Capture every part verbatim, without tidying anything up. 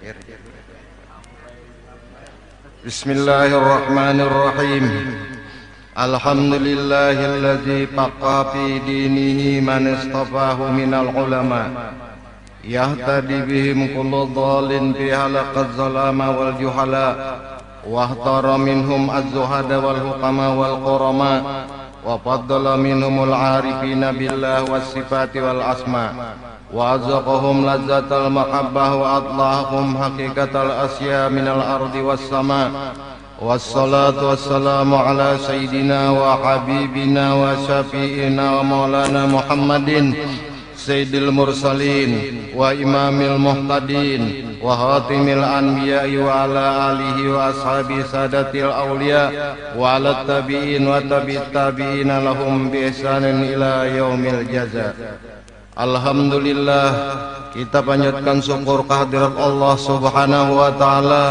Bismillahirrahmanirrahim. Alhamdulillahilladzi faqa fi dinihi man istafahu minal ulama yahtadi bihim kullu dhalin fi halaqaz zalama wal juhala wahtara minhum az-zuhada wal hukama wal qurama wa faddala minhumul arifina billah was sifati wal asma wa azaqahum lazzatal mahabbah wa atlahum haqiqatal asya minal ardi was sama. Wassalatu wassalamu ala sayyidina wa habibina wa syafi'ina wa maulana Muhammadin sayyidil mursalin wa imamil muhtadin wa hatimil anbiya'i wa ala alihi wa ashabi sadatil awliya wa ala tabi'in wa tabi'it tabi'ina lahum bi ihsanin ila yaumil jaza. Alhamdulillah, kita panjatkan syukur kehadirat Allah subhanahu wa ta'ala.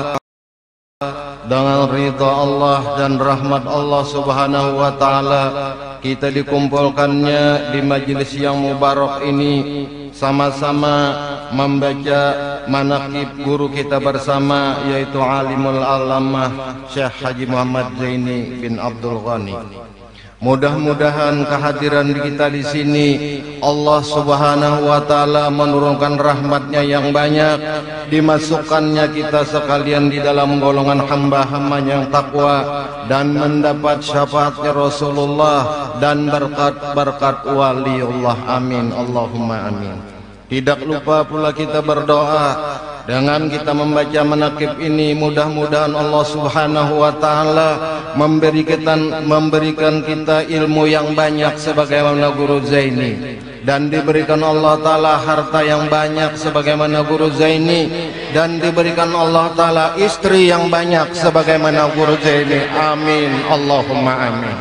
Dengan ridha Allah dan rahmat Allah subhanahu wa ta'ala, kita dikumpulkannya di majelis yang mubarak ini, sama-sama membaca manaqib guru kita bersama, yaitu alimul alamah Syekh Haji Muhammad Zaini bin Abdul Ghani. Mudah-mudahan kehadiran kita di sini Allah subhanahu wa ta'ala menurunkan rahmatnya yang banyak, dimasukkannya kita sekalian di dalam golongan hamba-hamba yang takwa dan mendapat syafaatnya Rasulullah dan berkat-berkat waliullah. Amin Allahumma amin. Tidak lupa pula kita berdoa dengan kita membaca manaqib ini, mudah-mudahan Allah subhanahu wa ta'ala memberikan, memberikan kita ilmu yang banyak sebagaimana guru Zaini, dan diberikan Allah ta'ala harta yang banyak sebagaimana guru Zaini, dan diberikan Allah ta'ala istri yang banyak sebagaimana guru Zaini. Amin Allahumma amin.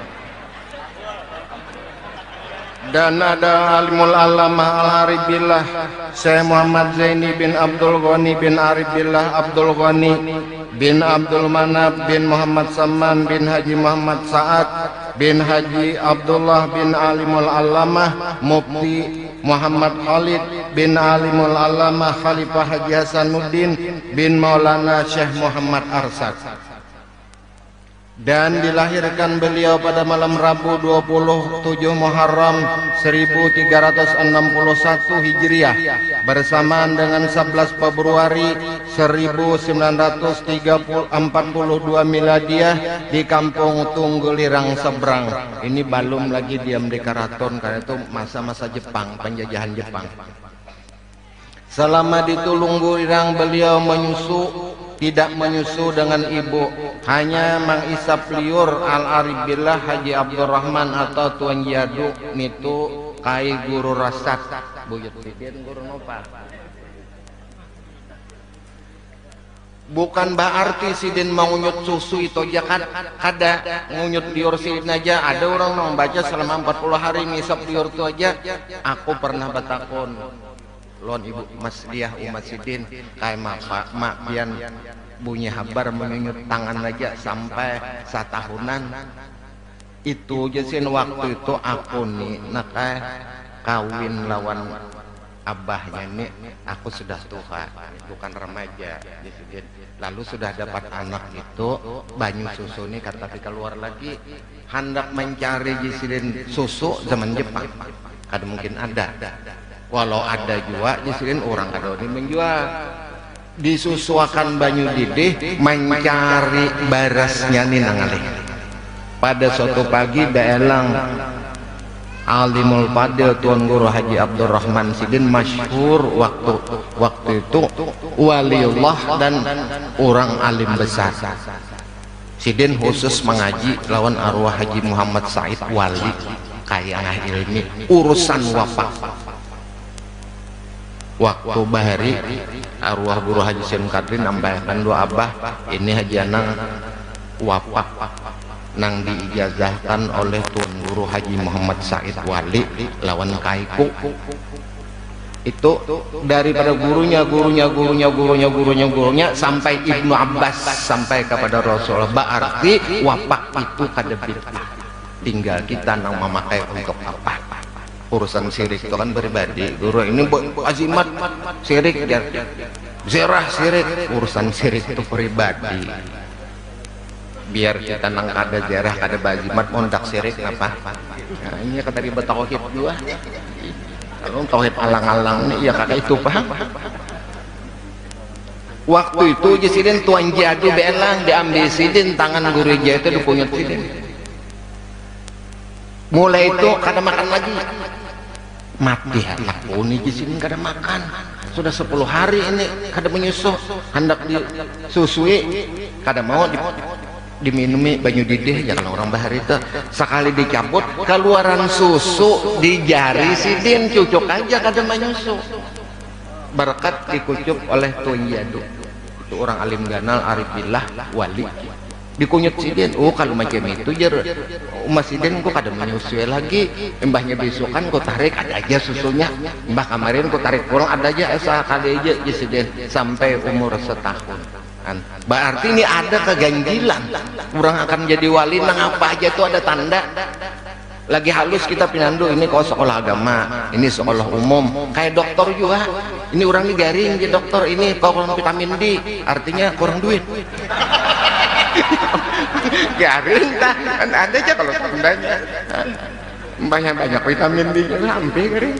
Dan ada alimul alamah al-arif billah Syekh Muhammad Zaini bin Abdul Ghani bin Arif billah Abdul Ghani bin Abdul Manab bin Muhammad Saman bin Haji Muhammad Sa'ad bin Haji Abdullah bin alimul alamah Mufti Muhammad Khalid bin alimul alamah Khalifah Haji Hasanuddin bin Maulana Syekh Muhammad Arsad. Dan dilahirkan beliau pada malam Rabu dua puluh tujuh Muharram seribu tiga ratus enam puluh satu Hijriah bersamaan dengan sebelas Februari seribu sembilan ratus empat puluh dua Miladiah di Kampung Tunggulirang Seberang. Ini belum lagi diam di Karaton karena itu masa-masa Jepang, penjajahan Jepang. Selama di Tunggulirang beliau menyusu, tidak menyusu dengan ibu, hanya mengisap liur al-arif billah Haji Abdurrahman atau Tuan Yadu nitu kai guru rasat buyut sidin guru nopa. Bukan berarti sidin mau ngunyut susu itu aja kan, kada ngunyut liur sidin aja. Ada orang membaca selama empat puluh hari ngisap liur itu aja. Aku pernah batakon lon ibu Mas Diah umat sidin kayak mak mak pian bunyi habar mengunyut tangan aja sampai satahunan. Itu aja sih waktu itu aku nih nak kawin lawan abahnya nih, aku sudah tua bukan remaja sidin. Lalu sudah dapat anak itu banyu susu nih kata tapi keluar lagi hendak mencari sidin susu zaman Jepang kada mungkin ada. Walau ada juga jisilin orang kada di menjual, disusuakan banyu didih mencari barasnya nih nangalih. Pada suatu pagi daelang alimul fadil Tuan Guru Haji Abdurrahman Sidin masyhur waktu waktu itu waliullah dan orang alim besar. Sidin khusus mengaji lawan arwah Haji Muhammad Said Wali kaya ilmi urusan wafat. Waktu bahari arwah guru Haji Sin Kadri nambahkan dua abah ini Haji Anang wafat nang diijazahkan oleh Tuan Guru Haji Muhammad Said Wali lawan kaiku. Itu daripada gurunya gurunya gurunya gurunya gurunya gurunya sampai Ibnu Abbas sampai kepada Rasulullah. Berarti wafat itu kadebit tinggal kita nang memakai untuk apa? Urusan sirik itu kan pribadi. Guru ini azimat sirik dia Zirah sirik, urusan sirik itu pribadi. Biar kita nang kada zirah kada bazimat mondak sirik apa? Nah, ini kata ribet tauhid dua. Kalau tauhid alang-alang nih ya kakak itu paham. Waktu itu Jesiden tuan jadu belang diambil sidin tangan guru itu dipunyut sidin. Mulai itu kada makan lagi. Mati anak puni Jesiden kada makan. Sudah sepuluh hari ini kada menyusu, hendak disusui, kada mau di, diminumi banyu didih jangan orang bahar itu. Sekali dicabut keluaran susu di jari sidin cucuk aja kada menyusu. Berkat dikucup oleh tuan jadu. Itu orang alim ganal arifillah wali. Dikunyut sidin, oh kalau macam itu jar umat sidin kok kada menyusui lagi, mbahnya besokan kok tarik ada aja susunya, mbah kemarin kok tarik pulang ada aja sekali aja sidin sampai umur setahun. Berarti ini ada keganjilan, orang akan jadi wali nang apa aja tuh ada tanda. Lagi halus kita pinandu ini kok sekolah agama, ini sekolah umum, kayak dokter juga. Ini orang ini garing jadi dokter, ini kok kurang vitamin D, artinya kurang duit. Garing tak, ada aja kalau tandanya. Banyak banyak vitamin D, hampir garing.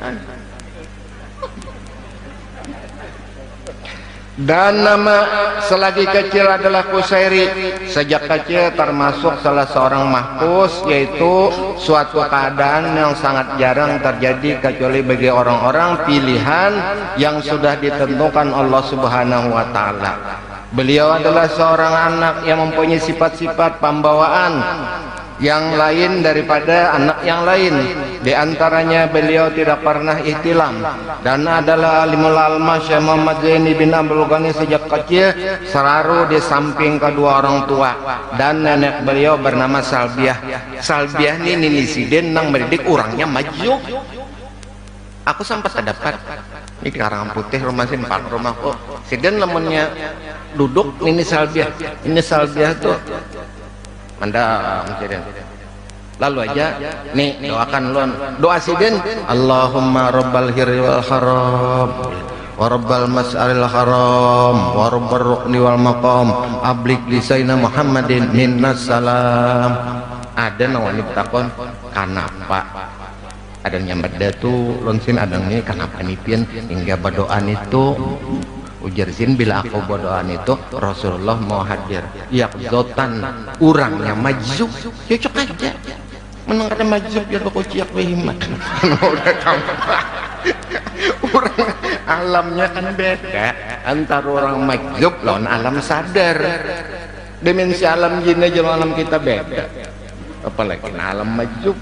Dan nama selagi kecil adalah Kusairi. Sejak kecil termasuk salah seorang mahpus, yaitu suatu keadaan yang sangat jarang terjadi kecuali bagi orang-orang pilihan yang sudah ditentukan Allah Subhanahu wa Ta'ala. Beliau adalah seorang anak yang mempunyai sifat-sifat pembawaan yang lain daripada anak yang lain. Di antaranya beliau tidak pernah ihtilam dan adalah alimul alma Syekh Muhammad Zaini bin Abdul Ghani sejak kecil selalu di samping kedua orang tua, dan nenek beliau bernama Salbiah. Salbiah ini nini sidin nang mendidik orangnya maju. Aku sempat terdapat ini Karangan Putih rumah sin pak rumahku sidin lamunnya duduk nini Salbiah. Ini Salbiah tuh Anda mencari. Lalu aja nih doakan lon doa sidin, Allahumma rabbal hirri wal haram wa rabbal mas'aril haram wa rabbar rukni wal maqam ablik lisaina Muhammadin minnas salam. Ada nawani takon kenapa ada nyambat datu lonsin adangnya kenapa nipin hingga berdoaan itu ujar zin bila aku berdoaan itu Rasulullah mau hadir yakzotan urangnya maju cocok aja menang kada maju biar aku ciak behimat udah tampak orang alamnya kan beda antara orang majub lawan alam sadar. Dimensi alam jin aja alam kita beda apalagi alam majub.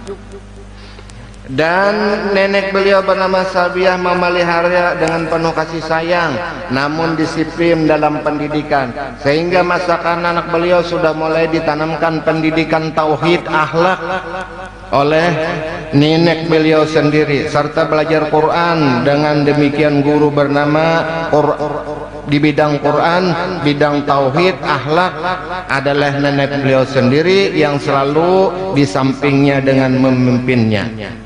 Dan nenek beliau bernama Salbiah memelihara dengan penuh kasih sayang, namun disiplin dalam pendidikan, sehingga masa kanak anak beliau sudah mulai ditanamkan pendidikan tauhid akhlak oleh nenek beliau sendiri, serta belajar Quran. Dengan demikian guru bernama Qur di bidang Quran, bidang tauhid, akhlak adalah nenek beliau sendiri yang selalu di sampingnya dengan memimpinnya.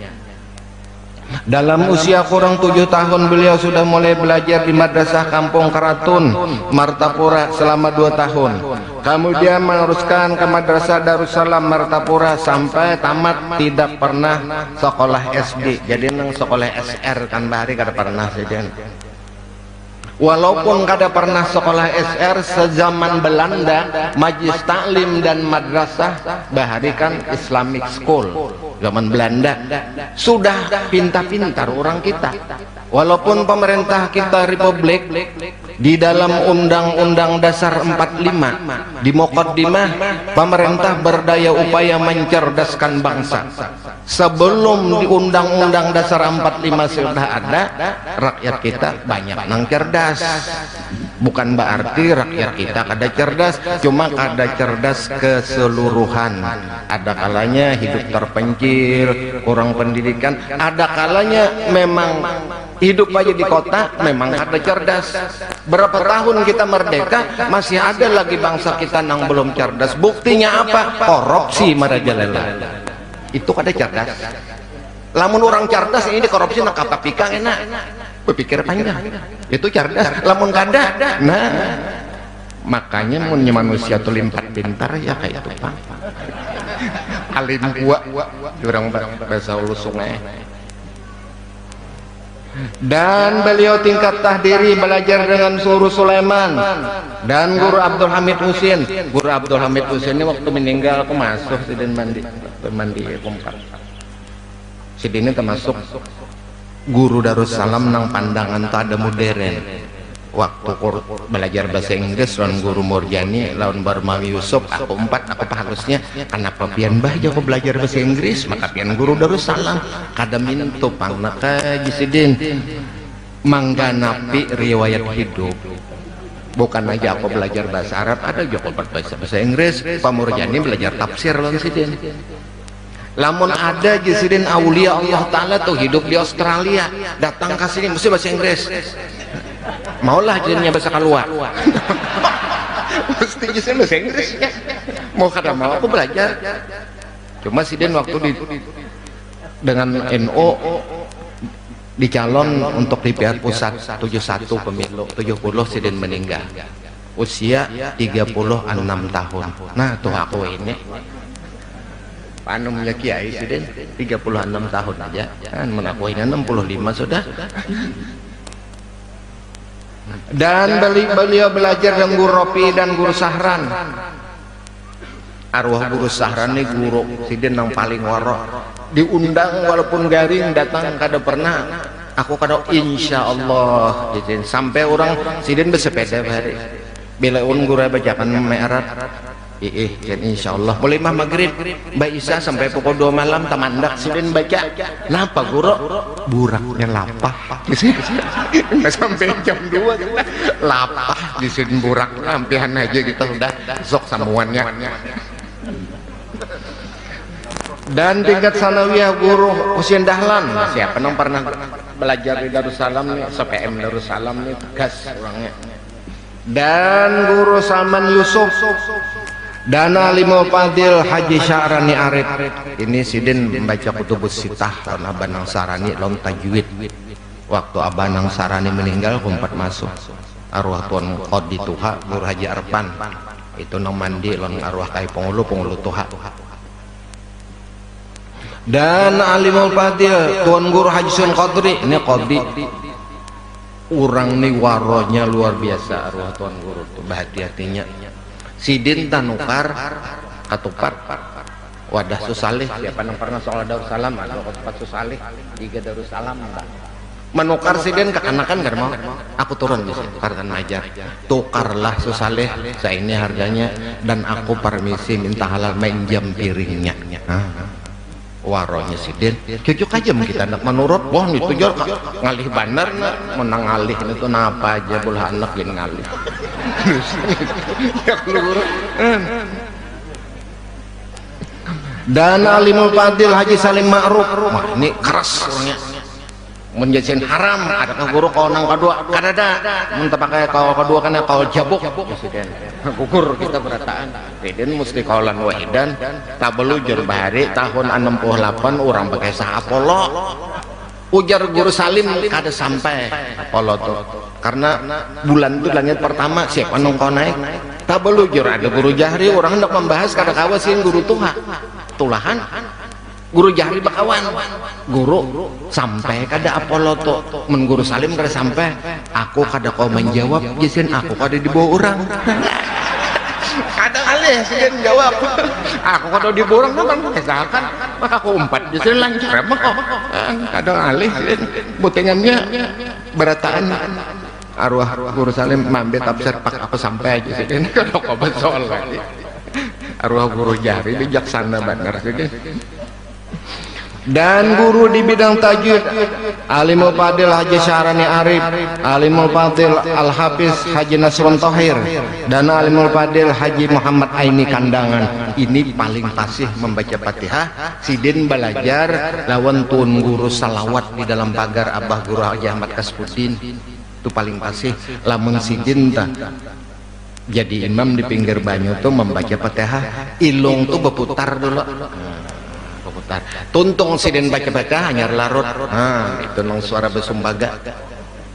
Dalam usia kurang tujuh tahun beliau sudah mulai belajar di Madrasah Kampung Karatun, Martapura selama dua tahun. Kemudian meneruskan ke Madrasah Darussalam Martapura sampai tamat, tidak pernah sekolah S D. Jadi nang sekolah S R kan bahari kada pernah saja. Walaupun kada pernah sekolah S R sezaman Belanda, Majlis Taklim dan Madrasah bahari kan Islamic School. Zaman Belanda sudah pintar-pintar orang kita. Walaupun pemerintah kita Republik di dalam Undang-Undang Dasar empat puluh lima di Muqaddimah pemerintah berdaya upaya mencerdaskan bangsa. Sebelum di Undang-Undang Dasar empat puluh lima sudah ada, rakyat kita banyak nang cerdas. Bukan berarti rakyat kita kada cerdas, cuma kada cerdas keseluruhan. Ada kalanya hidup terpencil, kurang pendidikan. Ada kalanya memang hidup aja di kota, memang kada cerdas. Berapa tahun kita merdeka, masih ada lagi bangsa kita yang belum cerdas. Buktinya apa? Korupsi merajalela. Itu kada cerdas. Lamun orang cerdas ini korupsi nak apa pikang enak. berpikir panjang, itu cerdas. Lamun kada, nah makanya mun manusia tuh limpat pintar ya kayak itu Pak. Alim gua, jurang bahasa ulu sungai. Dan beliau tingkat tahdiri belajar dengan Guru Sulaiman dan Guru Abdul Hamid Husin. Guru Abdul Hamid Husin ini waktu meninggal aku masuk sidin mandi mandi kumpat. Sidin ini termasuk guru Darussalam nang pandangan tak ada modern. Waktu belajar bahasa Inggris lawan Guru Murjani lawan Barmawi Yusuf aku empat aku pahalusnya kenapa pian bah jago belajar bahasa Inggris maka pian Guru Darussalam kada mintu pangnaka jisidin mangganapi riwayat hidup bukan aja aku belajar bahasa Arab ada juga bahasa bahasa Inggris Pak Murjani belajar tafsir lawan sidin lamun ada jisidin aulia Allah Ta'ala tuh hidup di Australia datang ke sini mesti bahasa Inggris maulah jadinya bahasa keluar mesti jadi bahasa Inggris ya. Mau kada mau aku belajar cuma sidin waktu di dengan N O dicalon untuk di P R pusat tujuh puluh satu pemilu tujuh puluh sidin meninggal usia tiga puluh enam tahun. Nah tuh aku ini panumnya kiai sidin tiga puluh enam tahun aja kan menakuinya enam puluh lima sudah. Dan beliau belajar dengan Guru Ropi dan Guru Sahran. Arwah Guru Sahran ini guru sidin yang paling warok diundang walaupun garing datang kada pernah aku kada insya Allah jadi sampai orang sidin bersepeda hari bila un guru bacakan me'erat ih dan insya Allah mulai mah maghrib Mbak Isa sampai pukul dua malam tamandak sidin baca napa guru buraknya lapah nggak sampai jam dua lapah di sidin burak lampihan aja gitu udah sok samuannya. Dan tingkat sanawiyah Guru Husin Dahlan siapa yang pernah belajar di Darussalam nih S P M Darussalam nih gas orangnya. Dan Guru Salman Yusuf dan Alimul Fadil Haji Sya'rani Arif ini sidin membaca kutubus sitah lawan Abanang Sarani lawan tajwid waktu Abanang Sarani meninggal kumpat masuk arwah Tuan Qadi Tuha Guru Haji Arpan itu nang mandi lawan arwah Kai Pengulu Pengulu Tuha. Dan Alimul Fadil Tuan Guru Haji Sun Qadri ini Qadi orang nih waronya luar biasa arwah Tuan Guru tuh hati-hatinya sidin tanukar katupat wadah Susalih siapa yang pernah soal Darussalam ada katupat Susalih tiga Darussalam menukar sidin kekanakan gak mau aku turun di sini karena ajar tukarlah Susalih saya ini harganya dan aku permisi minta halal main jam piringnya nah. Waronya sidin cucuk aja kita nak menurut wah itu jual ngalih bandar menang ngalih itu napa aja bolah anak gini ngalih ya keluar. Dan Alimul Fadil Haji Salim Ma'ruf wah ini keras orangnya menjadikan haram adakah guru kau nang kedua kadada mentah pakai kau kedua karena kau jabuk presiden gugur kita berataan presiden mesti kaulan wahidan tak belujur bahari tahun enam puluh delapan orang pakai sah Apollo ujar Guru Salim kada sampai Apollo tuh karena bulan itu langit pertama siapa nung kau naik tak belujur ada Guru Jahri orang hendak membahas kada kawasin Guru Tuha tulahan Guru Jahri bakawan guru sampai kada Apollo tuh men Guru Salim kada sampai aku kada kau menjawab jisin aku kada dibawa orang kada alih jisin jawab aku kada dibawa orang kan misalkan maka aku empat jisin lancar emang kok kada alih butengannya berataan arwah Guru Salim mambe tafsir pak aku sampai aja jisin kada kau besoal lagi arwah Guru Jahri bijaksana benar jisin. Dan guru di bidang tajwid Alimul Fadil Haji Sya'rani Arif, Alimul Fadil Al-Hafiz Haji Nasrun Thohir, dan Alimul Fadil Haji Muhammad Aini Kandangan. Ini paling fasih membaca Fatihah. Sidin belajar lawan Tuan Guru salawat di dalam pagar Abah Guru Haji Ahmad Kaspuddin itu paling fasih. Lamun sidin ta jadi imam di pinggir banyu tuh membaca Fatihah ilung tuh berputar dulu berputar tuntung sidin baca-baca hanya larut nah itu nong suara besumbaga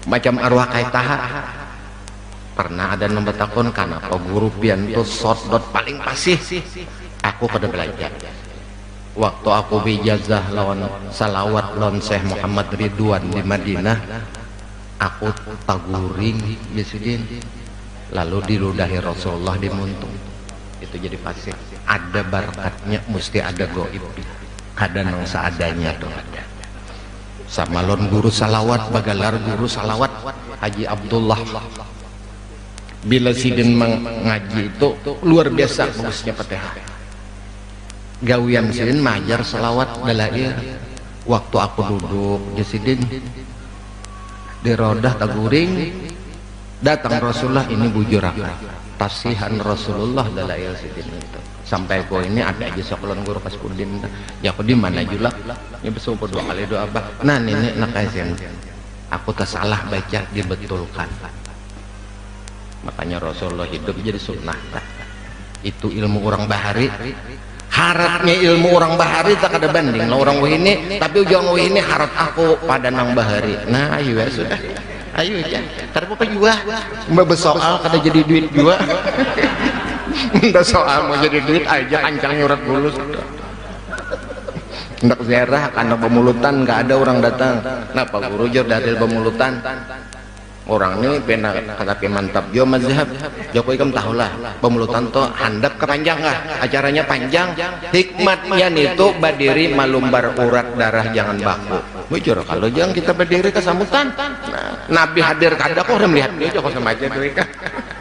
macam arwah kaitaha. Pernah ada nomor takon kenapa guru pian tuh sodot paling pasih. Aku pada belajar waktu aku bijazah lawan salawat lawan Syekh Muhammad Ridwan di Madinah, aku taguring bisidin lalu diludahi Rasulullah di muntung. Itu jadi pasih. Ada barakatnya, mesti ada goib, ada nang seadanya tuh ada. Sama lon guru salawat bagalar guru salawat Haji Abdullah, bila sidin mengaji itu luar biasa bagusnya Fatihah. Gawian sidin majar salawat dalail. Waktu aku duduk di sidin di rodah taguring, datang Rasulullah, ini bujur aku tasihan Rasulullah dalail sidin itu. Sampai ko ini ada aja sokolon guru pas kudin ya aku di mana julak ya besok dua kali doa bah. Nah nenek nak kajian aku tersalah baca dibetulkan. Makanya Rasulullah hidup jadi sunnah. Itu ilmu orang bahari. Harapnya ilmu orang bahari tak ada banding lah orang wahini, tapi ujung wahini harap aku pada nang bahari. Nah ayo ya sudah, ayo ya karena apa juga mbak soal kada jadi duit juga. Ndak soal mau jadi duit aja ancang nyurat dulu sudah. Ndak ziarah karena pemulutan nggak ada orang datang. Kenapa guru jor dari pemulutan? Orang ini pena kata mantap jo mazhab Jokowi kamu tahulah pemulutan to handap kepanjang lah acaranya panjang, hikmatnya itu berdiri malumbar urat darah jangan baku bujur. Kalau jangan kita berdiri ke sambutan, nah, Nabi hadir kada kok melihat dia kok sama aja tuh kan.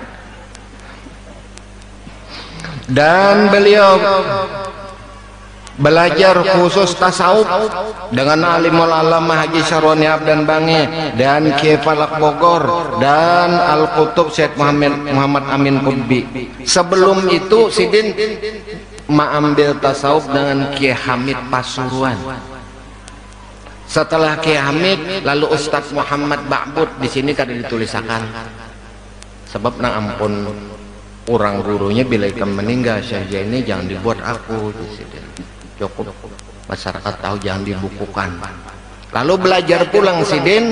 Dan beliau belajar khusus tasawuf dengan alimul alamah Haji Syarwani Abdan Bange dan Kiai Falak Bogor dan Al-Qutub Syekh Muhammad, Muhammad Amin Qutbi. Sebelum itu sidin mengambil tasawuf dengan Kiai Hamid Pasuruan. Setelah Kiai Hamid lalu Ustadz Muhammad Ba'bud. Di sini kada ditulisakan sebab na ampun orang gurunya bila ikan meninggal saja ini jangan dibuat aku sidin. Cukup masyarakat tahu jangan dibukukan. Lalu belajar pulang sidin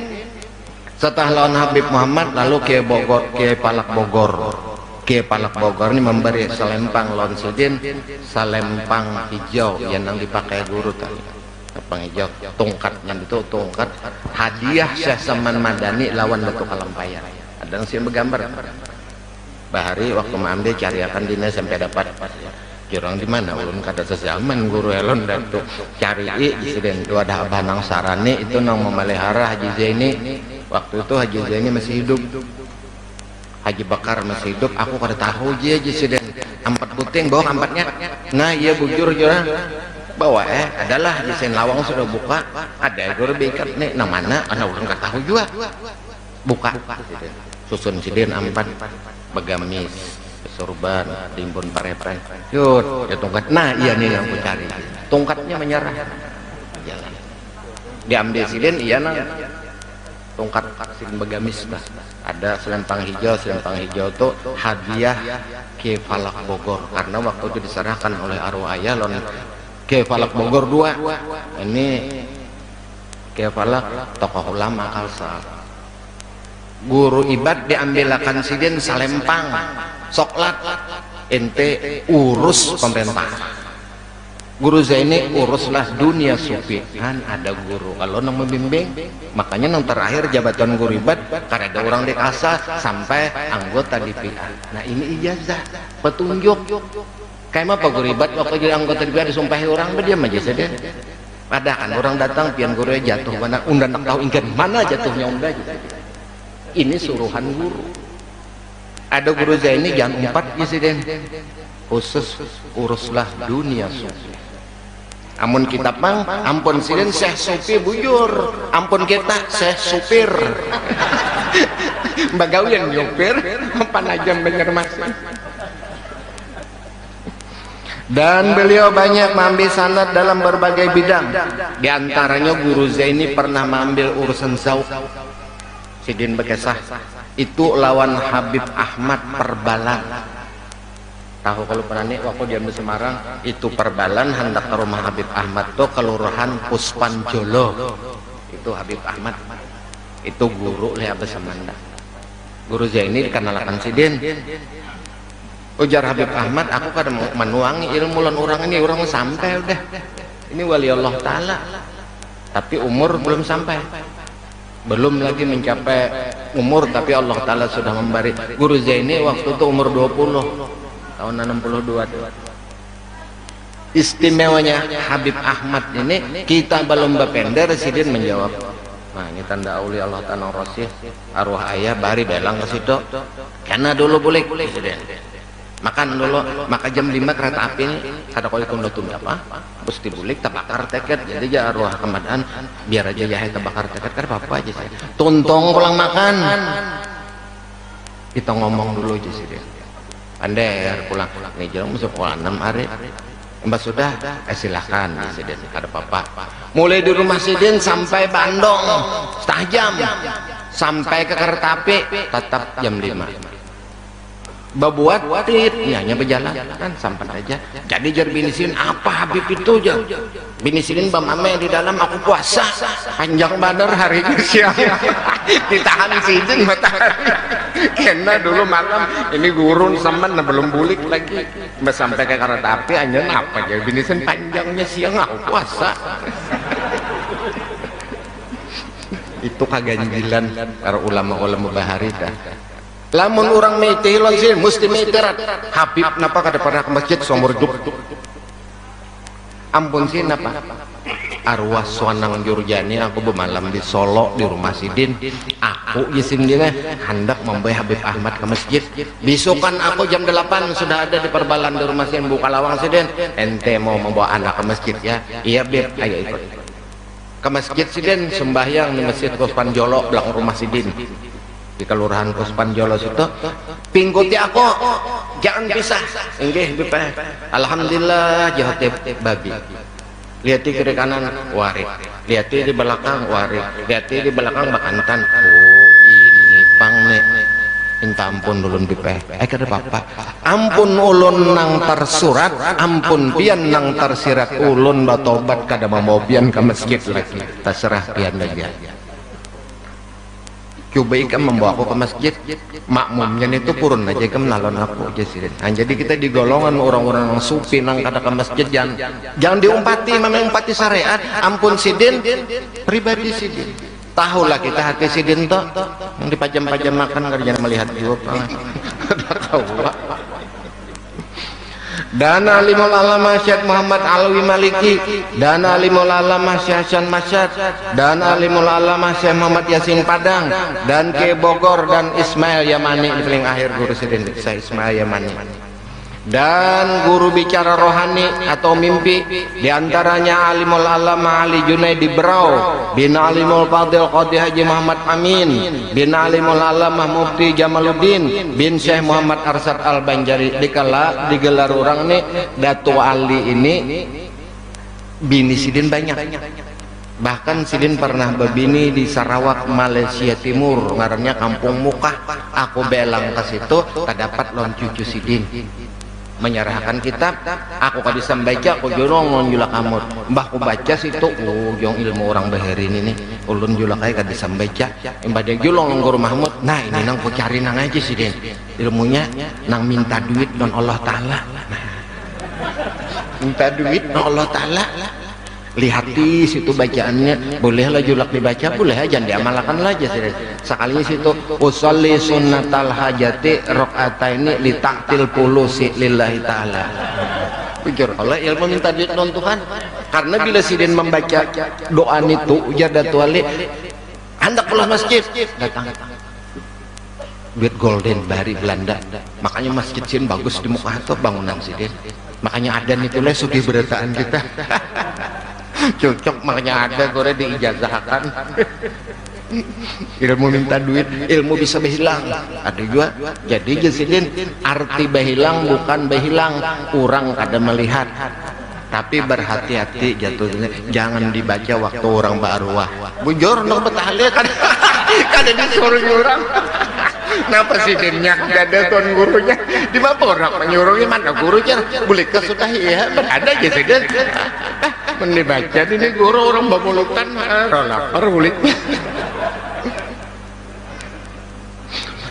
setelah lawan Habib Muhammad lalu ke Bogor, ke Palak Bogor. Ke Palak Bogor ini memberi selempang lawan sidin, selempang hijau yang dipakai guru tadi. Selempang hijau, tongkatnya itu tongkat hadiah Syekh Saman Madani lawan Datuk Kalampayan. Ada yang sih bergambar. Bahari waktu mengambil cariakan dina sampai dapat orang di mana ulun kata sezaman guru elon dan tuh cari disiden itu ada abah nang sarane itu nang memelihara Haji Zaini. Waktu itu Haji Zaini masih hidup, Haji Bakar masih hidup. Aku kada tahu aja disiden empat puting bawa empatnya. Nah iya bujur jurang bawa eh adalah disiden lawang sudah buka ada guru bikat nih nah mana anak ulun kada tahu juga buka susun sidin empat begamis sorban timbun parepre yud ya tongkat. Nah iya nih yang aku cari tongkatnya menyerah jalan diambil silin iya nang tongkat silin begamis bah. Ada selempang hijau, selempang hijau itu hadiah ke Falak Bogor karena waktu itu diserahkan oleh arwah ayah lon ke Falak Bogor dua. Ini ke Falak tokoh ulama Kalsel guru ibad diambilkan sidin salempang soklat ente urus pemerintah. Guru Zaini uruslah dunia sufi kan ada guru kalau nang membimbing. Makanya nang terakhir jabatan guru ibad karena ada orang dikasah sampai anggota D P A. Nah ini ijazah petunjuk kayak apa guru ibad waktu jadi anggota D P A disumpahi orang berdiam aja saja. Padahal kan orang datang pian guru jatuh mana unda nak tahu ingin mana jatuhnya unda gitu. Ini suruhan guru. Ada guru Zaini jam empat disiden khusus uruslah dunia sufi. Amun kita pang ampun sidin Syekh Sufi bujur, ampun kita Syekh Supir. Bagawian nyupir panajam bener mas. Dan beliau banyak mengambil sanad dalam berbagai bidang. Di antaranya guru Zaini pernah mengambil urusan zauq. Sidin Bekesah itu lawan Habib Ahmad Perbalan. Tahu kalau pernah nih waktu dia di Semarang itu Perbalan hendak ke rumah Habib Ahmad tuh kelurahan Puspanjolo. Itu Habib Ahmad itu guru leh Abah Samanda. Guru Zaini dikenalkan Sidin. Ujar Habib Ahmad, aku kada mau menuangi ilmu lan orang ini, orang sampai udah. Ini wali Allah Ta'ala. Tapi umur belum sampai. Belum lagi mencapai umur, tapi Allah Ta'ala sudah memberi. Guru Zaini waktu itu umur dua puluh. Tahun enam puluh dua. Istimewanya Habib Ahmad ini, kita belum bapender, Sidin menjawab. Nah ini tanda aulia Allah Ta'ala Rasul. Arwah ayah bari belang ke situ. Karena dulu boleh, Sidin. Makan dulu, maka jam lima kereta api ini kada kali tunda tunda apa pasti bulik tabakar teket, jadi ya arwah kemadaan biar aja ya tabakar teket kan apa aja sih tuntong pulang makan kita ngomong dulu aja sih dia pandai pulang nih jalan masuk sekolah enam hari mbak sudah eh silakan Sidin ada apa-apa mulai di rumah Sidin sampai Bandung setengah jam sampai ke kereta api tetap jam lima babuat tit hanya berjalan kan sampai aja jadi jar binisin apa Habib itu jar binisin bamame di dalam aku puasa panjang badar hari ini siang ditahan Sidin matahari kena dulu malam ini gurun semen belum bulik lagi sampai ke kereta api hanya apa jar binisin panjangnya siang aku puasa itu kaganjilan para ulama-ulama bahari dah. Lamun orang meitelon sih mesti meiterat Habib napa kada pernah ke masjid seumur hidup ampun sih napa arwah Swanang Jurjani aku bermalam di Solo di rumah Sidin aku isin dia hendak membawa Habib Ahmad ke masjid besokan aku jam delapan sudah ada di perbalan di rumah Sidin buka lawang Sidin ente mau membawa anak ke masjid ya iya Beb ayo ikut ke masjid Sidin sembahyang di masjid Kuspan Jolo belakang rumah Sidin di kelurahan Kuspan Jolo situ pingkuti aku jangan pisah nggih Beb alhamdulillah jahat babi lihat di kiri kanan warik lihat di belakang warik lihat di belakang bakantan oh ini pang nek minta ampun ulun Beb eh kada apa-apa ampun ulun nang tersurat ampun pian nang tersirat ulun batobat kada mau pian ke masjid lagi terserah pian aja coba ikan membawa aku ke masjid makmumnya itu purun aja ikan menalon aku aja sih nah, jadi kita di golongan orang-orang yang sufi nang kada ke masjid jangan jangan diumpati memang umpati syariat ampun Sidin pribadi Sidin tahulah kita hati Sidin toh yang dipajam-pajam makan kerjaan melihat juga tahu Dana limul alama Syekh Muhammad Alwi Maliki Dana limul alama Syekh Hasan Masyad Dana limul alama Syekh Muhammad Yasin Padang dan ke Bogor dan Ismail Yamani di paling akhir guru Sidin saya Ismail Yamani dan guru bicara rohani atau mimpi diantaranya alimul alama Ali Junaidi Berau bin alimul fadil Qadi Haji Muhammad Amin bin alimul alama Mufti Jamaluddin bin Syekh Muhammad Arsad Al-Banjari dikala digelar orang nih Datu Ali ini bini Sidin banyak bahkan Sidin pernah berbini di Sarawak Malaysia Timur ngarannya Kampung Mukah aku belang ke situ terdapat lom cucu Sidin menyerahkan kitab aku kada bisa baca aku jorong non julak amut mbah ku baca situ oh jong ilmu orang baherin ini ulun julak ay kada bisa baca mbah dia julong guru Mahmud nah ini nang ku cari nang aja Sidin ilmunya nang minta duit non Allah Ta'ala nah, minta duit non Allah Ta'ala lihat di situ bacaannya bolehlah julak dibaca boleh aja diamalkan aja sih sekali situ usolli sunnatal hajati rakaataini li ta'til pulusi lillahi ta'ala pikir Allah ilmu minta duit non Tuhan karena bila Sidin membaca doa itu ujar Datu Ali hendak pulang masjid datang duit golden dari Belanda makanya masjid Sidin bagus di muka atau bangunan Sidin makanya ada nih tulis sugih berataan kita cocok makanya ada gore diijazahkan ilmu minta duit ilmu bisa berhilang ada juga jadi Sidin arti berhilang bukan berhilang orang kada melihat tapi berhati-hati jatuhnya jangan dibaca waktu orang berarwah bujur untuk bertahlil kan kada disuruh orang kenapa Sidinnya ada tuan gurunya di mana orang menyuruhnya mana gurunya boleh ke sudah ya berada aja Sidin mendibaca ini guru orang babulutan lapar boleh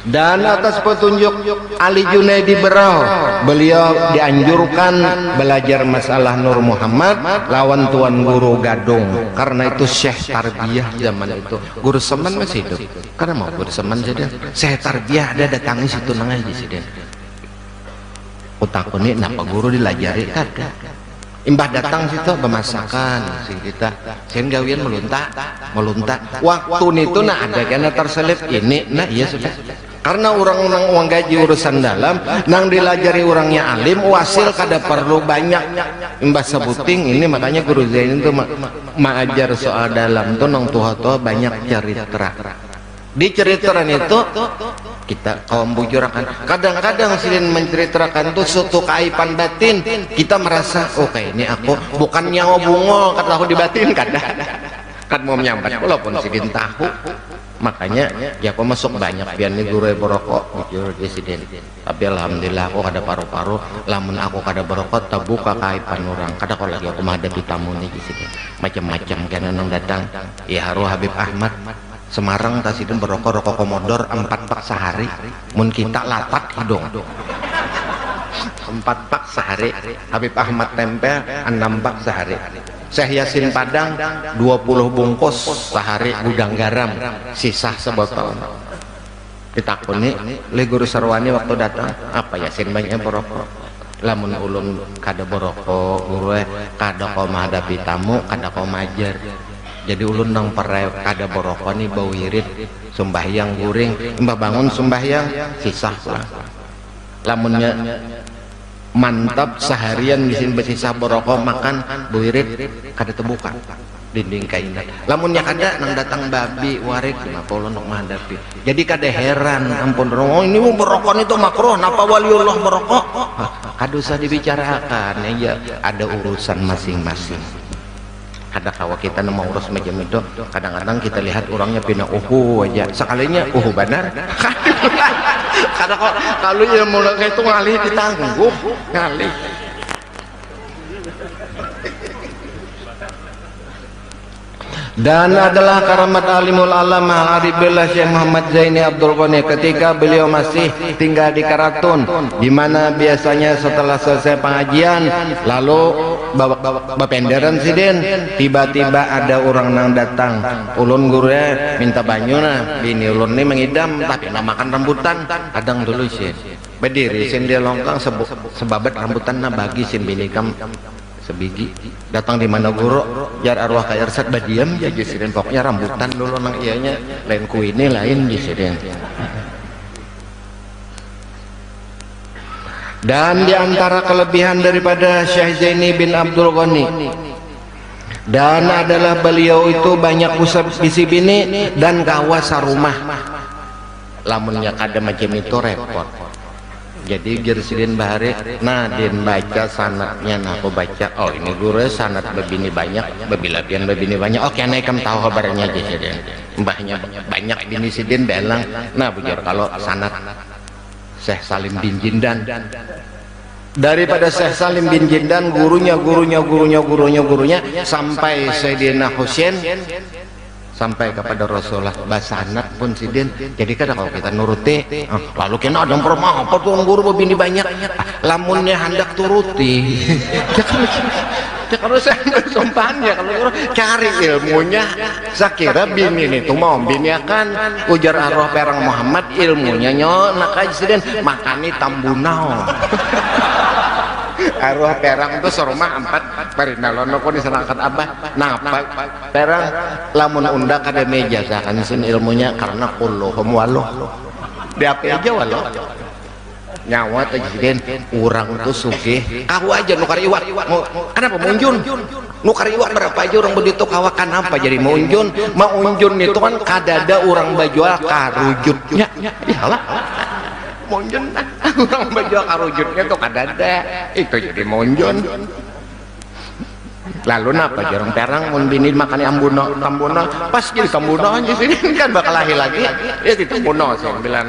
Dan atas petunjuk Ali Junaidi Berau, beliau dianjurkan belajar masalah Nur Muhammad lawan Tuan Guru Gadung, karena itu Syekh Tarbiyah zaman itu. Guru Seman masih hidup, karena mau Guru Seman saja Syekh Tarbiyah ada datangi situ nangis di sini. Utakuni napa guru dilajari kada. Imbah datang situ bemasakan sing kita sing gawian melunta melunta waktu itu nah ada kena terselip ini nah iya sudah karena orang-orang uang gaji urusan dalam nang dilajari orangnya alim wasil kada perlu banyak imbah sebuting ini makanya guru Zain itu mengajar soal dalam tuh nang tuha-tuha banyak cerita di ceritaran itu kita kaum bujurakan kadang-kadang silin menceritakan tuh suatu keaiban batin kita merasa oke okay, ini aku bukan nyawa bungo kata aku dibatin kadang kan mau menyambat walaupun silin tahu makanya ya aku masuk banyak biar nih guru berokok bujur presiden tapi alhamdulillah aku kada paru-paru lamun aku kada berokok terbuka keaiban orang kadang kalau lagi aku menghadapi tamu nih presiden macam-macam kan nang datang ya haru Habib Ahmad Semarang tasidun berokok rokok komodor empat pak sehari mun kita lapat hidung empat pak sehari Habib Ahmad tempel enam pak sehari Syekh Yasin Padang dua puluh bungkus sehari gudang garam sisa sebotol ditakuni le guru Sarwani waktu datang apa Yasin banyak berokok lamun ulun kada berokok guru kada kau menghadapi tamu kada kau majar jadi ulun nang perai kada borokok nih bau wirid sembahyang guring mbah bangun sembahyang sisa pulang lamunnya mantap seharian di sini bersisa borokok makan bau wirid kada terbuka dinding kainat lamunnya kada nang datang babi warik kenapa ulun nak menghadapi jadi kada heran ampun oh ini borokok itu makruh napa waliullah borokok kada usah dibicarakan ya ada urusan masing-masing. Ada kawa kita mau urus macam itu kadang-kadang kita lihat orangnya pindah uhu aja sekalinya uhu benar kadang kalau yang mulai itu ngalih ditangguh ngalih dan adalah karamat alimul alama Aribillah Syekh Muhammad Zaini Abdul Ghani ketika beliau masih tinggal di Karatun di mana biasanya setelah selesai pengajian lalu bawa bapenderan siden tiba-tiba ada orang nang datang ulun guru ya minta banyu nah bini ulun ini mengidam tapi nak makan rambutan kadang dulu sih berdiri sin dia longkang sebabat rambutan nah bagi sin bini kam sebiji datang di mana guru jar arwah kaya resat badiam ya jisirin pokoknya rambutan dulu nang ianya lain ku ini lain jisirin dan diantara kelebihan daripada Syekh Zaini bin Abdul Ghani dan adalah beliau itu banyak usap bisi bini dan kawasan rumah lamunnya kada macam itu repot jadi Gersidin Bahari nah din baca sanatnya nah aku baca oh ini guru sanat bebini banyak bebilabian bebini banyak oke naik kamu tahu kabarnya Gersidin mbahnya banyak bini sidin belang nah bujur kalau sanat Syekh Salim bin Jindan daripada Syekh Salim bin Jindan gurunya gurunya gurunya gurunya gurunya sampai Sayyidina Husain sampai kepada Rasulullah basanat pun sidin jadi kadang kalau kita nuruti oh, lalu kena ada permah apa tuh guru bini banyak lamunnya hendak turuti ya kalau saya bersumpahnya kalau guru cari ilmunya saya kira bini itu mau bini akan ujar arwah perang Muhammad ilmunya nyo nak aja sidin makani tambunau arwah perang itu serumah empat parinalono pun diserahkan abah nah perang lamun unda kada meja sakan sin ilmunya karena kulluhum waluh di apa aja waluh nyawa tajidin orang itu sugih kau aja nukar iwat kenapa munjun nukar iwat berapa aja orang begitu kawakan apa jadi munjun maunjun itu kan kada ada orang bajual karujutnya iyalah munjun orang bajual karujutnya tuh kada ada itu jadi munjun lalu napa jarang perang mun bini makan ambuno tambuno pas jadi tambuno aja sini kan bakal lahir lagi ya itu tambuno sih bilang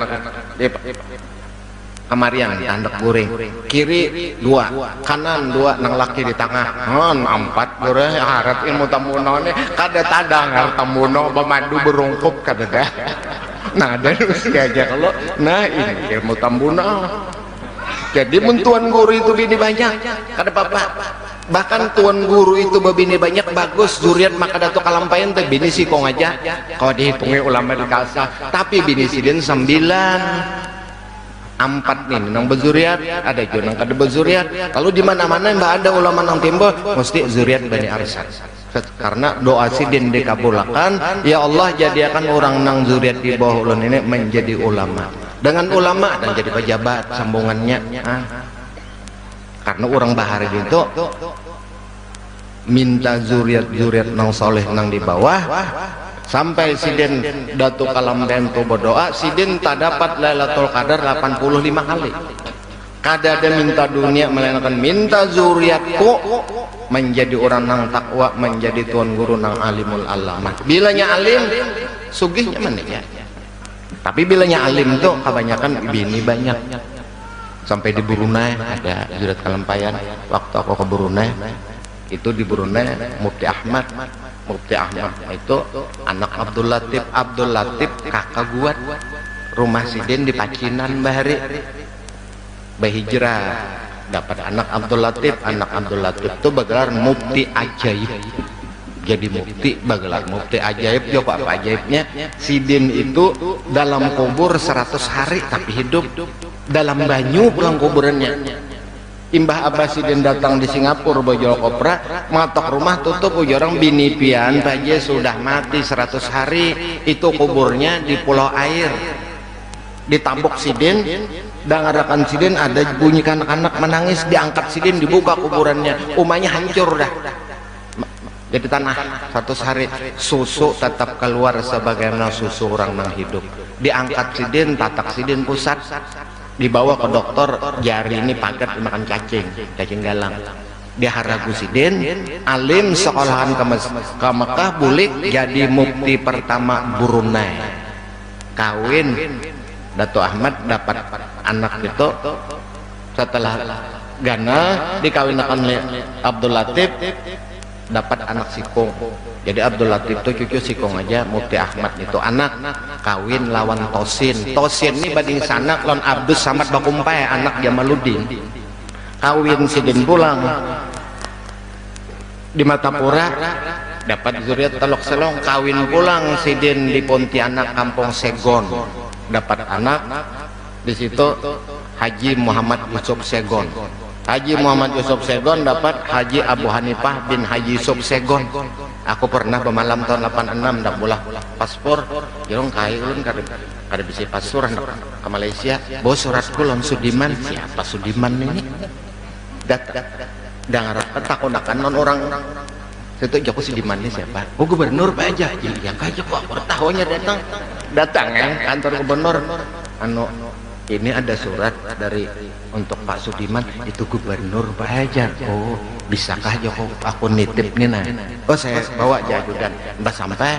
kamarian tanduk guring kiri dua kanan dua nang laki di tengah non empat gure harap ilmu tambuno ini kada tadang harap tambuno pemandu berungkup kada dah Nah dan usia aja kalau nah ini ilmu tambuna. Jadi mentuan guru itu bini banyak kada bapak. Bahkan tuan guru itu bini banyak bagus zuriat maka dato kalampayan teh bini sikong aja kalau dihitungi ulama di kalsa tapi bini sidin sembilan empat nih nang bezuriat ada juga nang kada bezuriat lalu di mana-mana mbak ada ulama nang timbul mesti zuriat bani arisan karena doa sidin dikabulkan ya Allah jadikan orang nang zuriat di bawah ulun ini menjadi ulama dengan ulama dan jadi pejabat sambungannya ah. Karena orang bahari itu minta zuriat-zuriat nang soleh nang di bawah sampai sidin datu kalam bentu berdoa sidin tak dapat Lailatul Qadar delapan puluh lima kali kada ada minta dunia melainkan minta zuriatku menjadi orang nang takwa menjadi tuan guru nang alimul alamah bilanya alim sugihnya mana ya tapi bilanya alim tuh kebanyakan bini banyak sampai di Brunei ada zuriat kalampayan waktu aku ke Brunei itu di Brunei Mufti Ahmad Mufti Ahmad itu anak Abdul Latif Abdul Latif kakak guat rumah sidin di Pacinan bahari bahijrah dapat anak Abdul Latif anak Abdul Latif itu bergelar Mufti Ajaib jadi mufti bagelar mufti ajaib juga apa ajaibnya sidin itu dalam kubur seratus hari tapi hidup dalam banyu pulang kuburannya Imbah Abbas sidin datang di Singapura bojol kopra matok rumah tutup orang bini pian baje sudah mati seratus hari itu kuburnya di pulau air ditambok sidin dan ngadakan sidin ada bunyikan anak menangis diangkat sidin dibuka kuburannya umahnya hancur dah jadi tanah seratus hari susu tetap keluar sebagaimana susu orang nang hidup diangkat sidin tatak sidin pusat dibawa ke dokter jari ini paket dimakan cacing cacing galang diharagu sidin alim sekolahan ke, ke Mekah bulik jadi mufti pertama Brunei kawin Dato Ahmad dapat anak itu setelah Gana dikawinkan oleh Abdul Latif dapat anak sikong jadi Abdul Latif itu cucu sikong aja Mufti Ahmad itu anak kawin lawan Tosin Tosin ini bading sanak lawan Abdus Samad Bakumpai anak Jamaluddin kawin sidin pulang di Matapura dapat zuriat telok selong kawin pulang sidin di Pontianak Kampung Segon dapat anak di situ Haji Muhammad Yusuf Segon Haji Muhammad Yusuf Segon dapat Haji Abu Hanifah bin Haji Yusuf Segon aku pernah bermalam tahun delapan puluh enam dah bolah paspor jorong kai ulun kada kada bisa paspor ke Malaysia bawa suratku lawan Sudiman siapa Sudiman ini datang dengar ketakunakan non orang itu Joko Sudiman ini siapa oh gubernur Pak aja yang kaya kok aku tahunya datang datang ya kantor gubernur anu ini ada surat dari untuk Pak Sudiman itu gubernur Pak Hajar oh bisakah Joko aku nitip nih nah oh saya bawa jajudan mbak sampai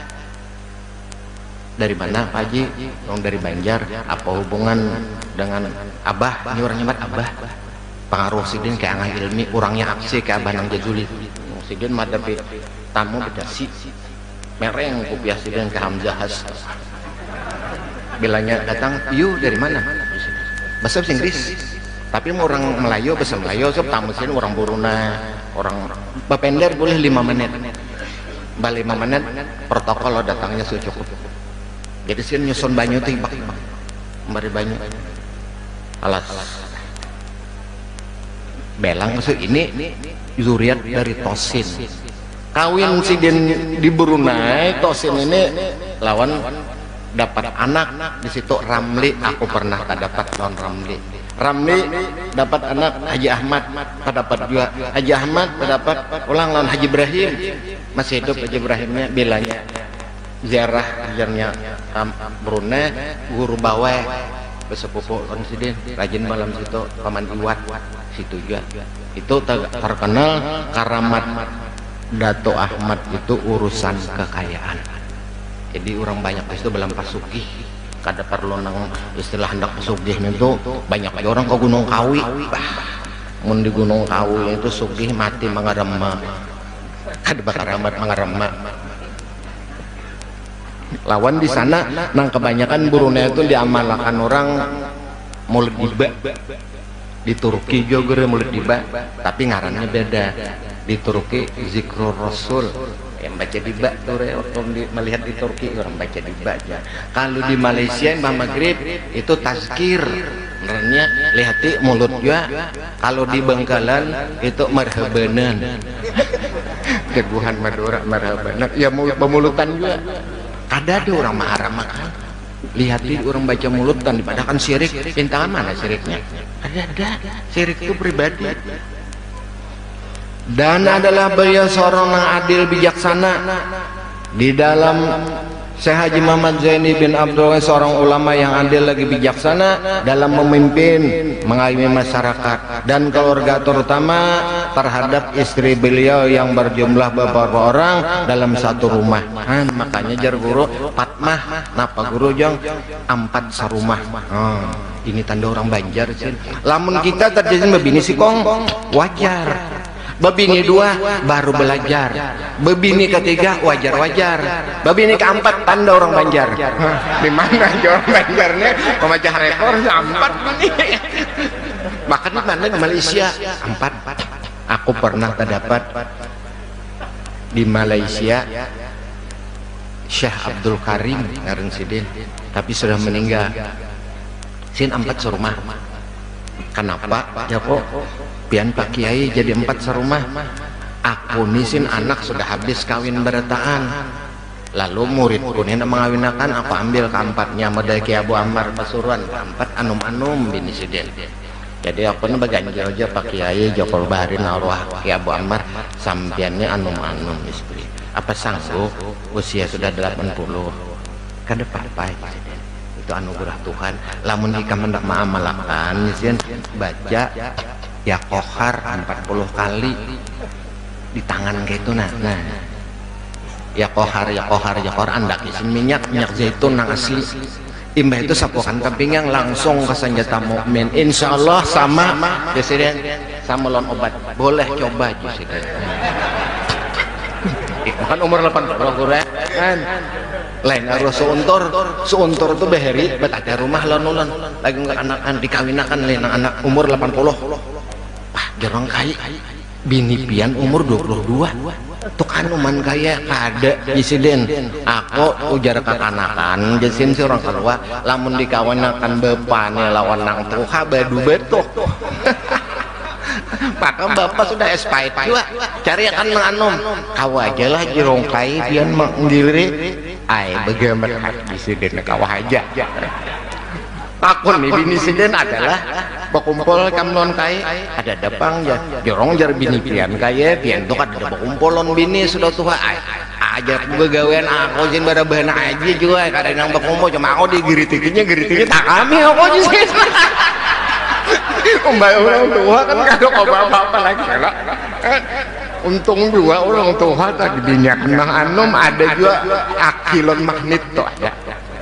dari mana Pak Haji orang dari Banjar apa hubungan dengan Abah ini orangnya mat Abah pengaruh sidin kayak angah ilmi orangnya aksi kayak Abah nang jajuli sidin madapi tamu beda si mereng kupiah sidin ke Hamzahas bilanya datang you dari mana bahasa Inggris tapi orang Melayu bahasa Melayu so tamu sini orang Brunei orang bapender boleh lima menit balik lima menit protokol lo datangnya sudah cukup jadi sini nyusun banyu tuh ibak ibak kembali banyu alas belang maksud ini zuriat dari Tosin kawin sidin di Brunei Tosin ini lawan dapat anak di situ Ramli aku pernah tak dapat lawan Ramli Ramli dapat anak Haji Ahmad dapat juga Haji Ahmad dapat ulang lawan Haji Ibrahim masih hidup Haji Ibrahimnya bilanya ziarah ziarahnya um, Brunei guru bawe besepupu konsidin rajin malam situ paman Iwat situ juga itu terkenal karamat Dato Ahmad itu urusan kekayaan jadi orang banyak itu belum pasugih kada perlu nang istilah hendak pasugih itu banyak lagi orang ke Gunung Kawi bah mun di Gunung Kawi itu sugih mati mangarema kada bakar amat mangarema Lawan di sana nang kebanyakan burungnya itu diamalkan orang mulut diba. Di Turki juga mulut diba, tapi ngarannya beda. Di Turki zikrul rasul, yang baca diba tuh waktu melihat di Turki orang baca diba aja. Kalau di Malaysia Mbah Maghrib itu tazkir, sebenarnya lihati mulut juga. Kalau di Bangkalan itu marhabanan, teguhan Madura marhabanan, ya mulut pemulutan juga. Kada ada orang maharam makan. Lihati orang baca mulutan, dipadakan syirik. Intangan mana syiriknya? Ada ada. Syirik itu pribadi. Dan adalah beliau seorang yang adil bijaksana. Di dalam Syekh Haji Muhammad Zaini bin Abdul seorang ulama yang adil lagi bijaksana dalam memimpin, mengayomi masyarakat dan keluarga, terutama terhadap istri beliau yang berjumlah beberapa orang dalam satu rumah. Han, makanya jar guru patmah napa guru jong empat sarumah. Oh, ini tanda orang Banjar sih. Lamun kita terjadi begini sih kong wajar. Babini dua baru belajar, babini ketiga wajar-wajar, babini keempat tanda orang Banjar. Di mana orang Banjarnya membaca rekor empat ini? Bahkan di mana di Malaysia empat. Aku pernah terdapat di Malaysia Syekh Abdul Karim ngaran sidin, tapi sudah meninggal. Sin empat serumah. Kenapa? Ya kok pian Pak Kiai jadi empat serumah. Aku nisin anak sudah habis kawin berataan, lalu muridku ini mengawinakan, aku ambil keempatnya medai Ki Abu Ammar Pasuruan, keempat anum-anum bini sidin. Jadi aku ini baganjil aja Pak Kiai Jokol Baharin arwah Ki Abu Ammar sampiannya anum-anum istri. Apa sanggup usia sudah delapan puluh ke depan Pak? Itu anugerah Tuhan. Lamun jika mendak mengamalkan izin baca ya kohar empat puluh kali di tangan kayak itu. Nah, nah ya kohar ya kohar ya kohar andak isin minyak minyak zaitun yang asli. Imbah itu sapukan kepinggang langsung ke senjata mukmin. Insya Allah sama presiden sama lon obat. Boleh coba presiden. Kan umur delapan puluh kan. Lain harus seuntur, seuntur itu beheri betada rumah lon-lon lagi nggak anak-anak dikawinakan lain anak umur delapan puluh. Wah, jarang kaya. Bini pian umur dua puluh dua. Tuh kan uman kaya kada insiden. Aku ujar kekanakan jesin si orang keluar lamun dikawinakan bepane lawan nang tuha badu betuk. Maka bapak sudah expired juga. Cari akan menganom. Kau aja lah jerong kai pian menggiliri. Ay bagaimana hati siden kau aja. Aku nih bini siden adalah berkumpul kamlon kai ada dapang ya jorong jar bini pian kaya pian tuh ada berkumpulon bini sudah tua ay aja begawean aku jin pada bahan aja juga kadang yang berkumpul cuma aku digiritikinya giritikinya tak kami aku aja sih. Umbay orang tua kan kado apa-apa lagi lah. Untung juga orang tua tadi dinyak nang anom ada juga akilon magnet tuh ada.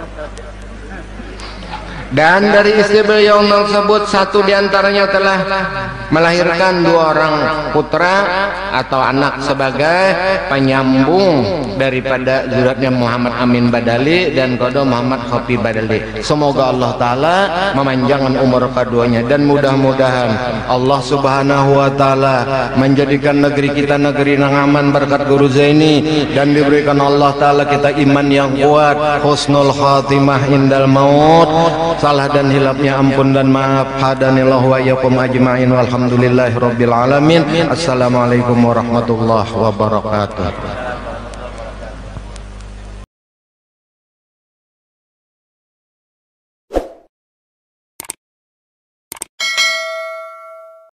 Dan dari istri beliau tersebut satu diantaranya telah melahirkan dua orang putra atau anak sebagai penyambung daripada zuratnya Muhammad Amin Badali dan kodo Muhammad Khofi Badali. Semoga Allah Ta'ala memanjangkan umur keduanya dan mudah-mudahan Allah Subhanahu Wa Ta'ala menjadikan negeri kita negeri yang aman berkat Guru Zaini dan diberikan Allah Ta'ala kita iman yang kuat, husnul khatimah indal maut. Salah dan hilapnya ampun dan maaf. Hadanillahu wa iyyakum ajma'in walhamdulillahi rabbil alamin. Assalamualaikum warahmatullahi wabarakatuh.